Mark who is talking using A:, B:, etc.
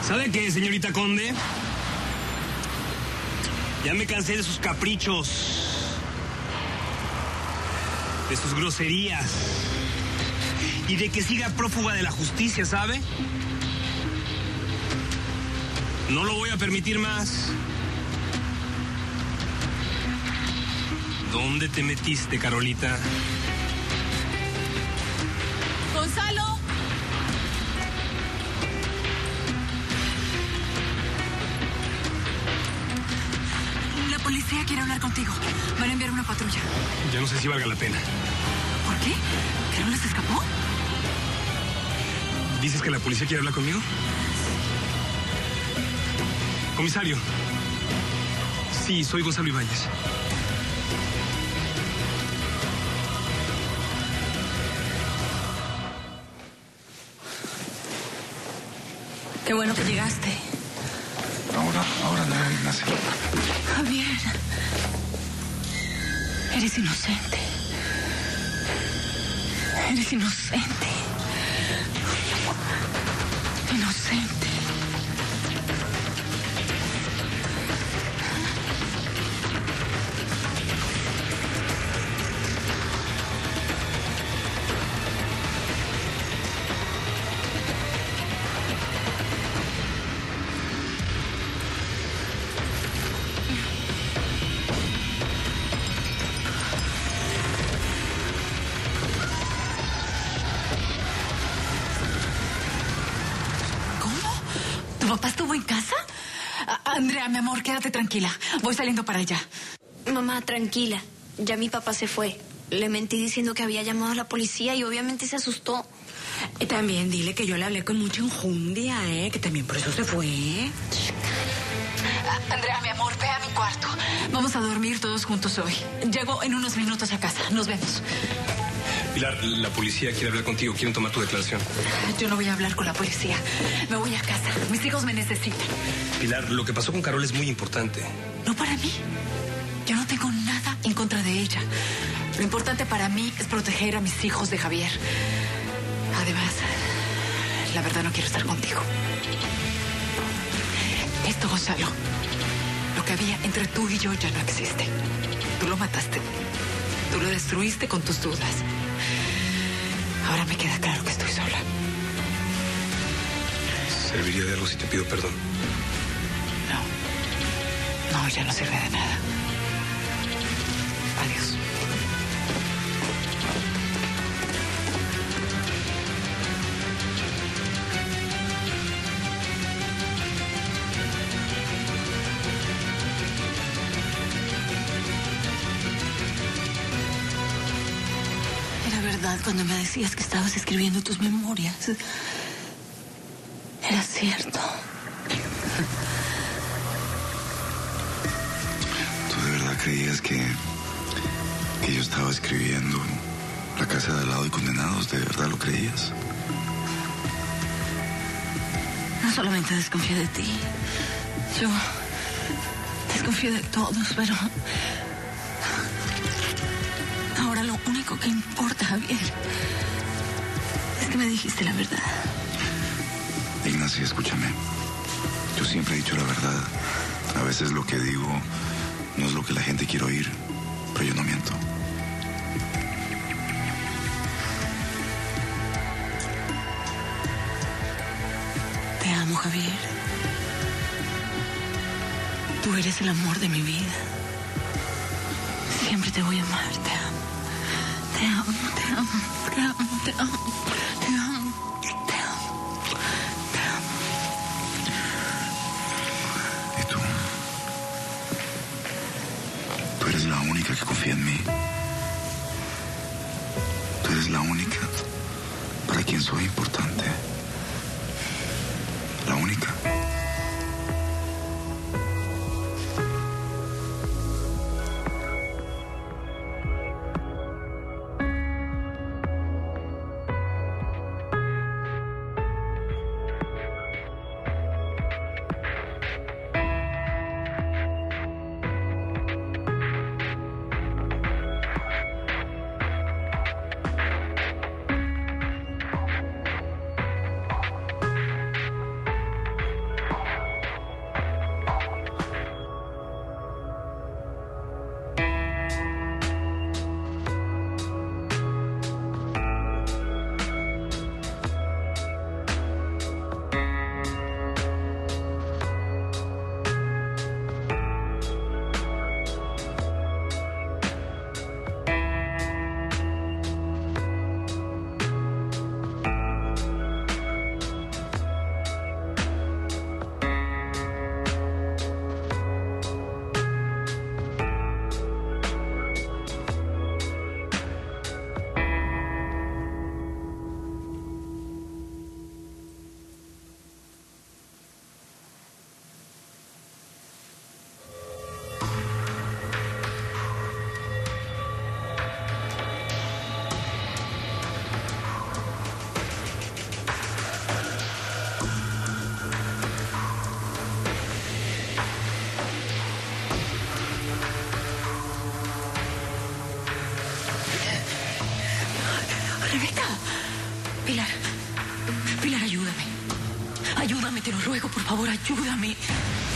A: ¿Sabe qué, señorita Conde? Ya me cansé de sus caprichos, de sus groserías y de que siga prófuga de la justicia, ¿sabe? No lo voy a permitir más. ¿Dónde te metiste, Carolita?
B: ¡Gonzalo! La policía quiere hablar contigo. Van a enviar una patrulla.
A: Ya no sé si valga la pena.
B: ¿Por qué? ¿Carola se escapó?
A: ¿Dices que la policía quiere hablar conmigo? Comisario. Sí, soy Gonzalo Ibáñez.
B: Qué bueno que llegaste.
C: Ahora no, Ignacio.
B: Javier, eres inocente. Eres inocente. Inocente. ¿Tu papá estuvo en casa? Andrea, mi amor, quédate tranquila. Voy saliendo para allá.
D: Mamá, tranquila. Ya mi papá se fue. Le mentí diciendo que había llamado a la policía y obviamente se asustó.
B: También dile que yo le hablé con mucha enjundia, que también por eso se fue. Andrea, mi amor, ve a mi cuarto. Vamos a dormir todos juntos hoy. Llego en unos minutos a casa. Nos vemos.
A: Pilar, la policía quiere hablar contigo. Quieren tomar tu declaración.
B: Yo no voy a hablar con la policía. Me voy a casa. Mis hijos me necesitan.
A: Pilar, lo que pasó con Carol es muy importante.
B: No para mí. Yo no tengo nada en contra de ella. Lo importante para mí es proteger a mis hijos de Javier. Además, la verdad no quiero estar contigo. Esto, Gonzalo, lo que había entre tú y yo ya no existe. Tú lo mataste. Tú lo destruiste con tus dudas. Ahora me queda claro que estoy sola.
A: ¿Serviría de algo si te pido perdón?
B: No, ya no sirve de nada. Adiós. Era verdad cuando me decías que estabas escribiendo tus memorias. Era cierto.
C: ¿Tú de verdad creías que yo estaba escribiendo La casa de al lado y Condenados? ¿De verdad lo creías?
B: No solamente desconfío de ti. Yo desconfío de todos, pero ahora lo único que importa, Javier, es que me dijiste la verdad.
C: Ignacia, escúchame. Yo siempre he dicho la verdad. A veces lo que digo no es lo que la gente quiere oír, pero yo no miento.
B: Te amo, Javier. Tú eres el amor de mi vida. Siempre te voy a amar. Te amo. Te amo, te amo, te amo, te amo, te amo, te amo, te amo.
C: ¿Y tú? Tú eres la única que confía en mí. Tú eres la única para quien soy importante. La única.
B: Ayúdame, te lo ruego, por favor, ayúdame.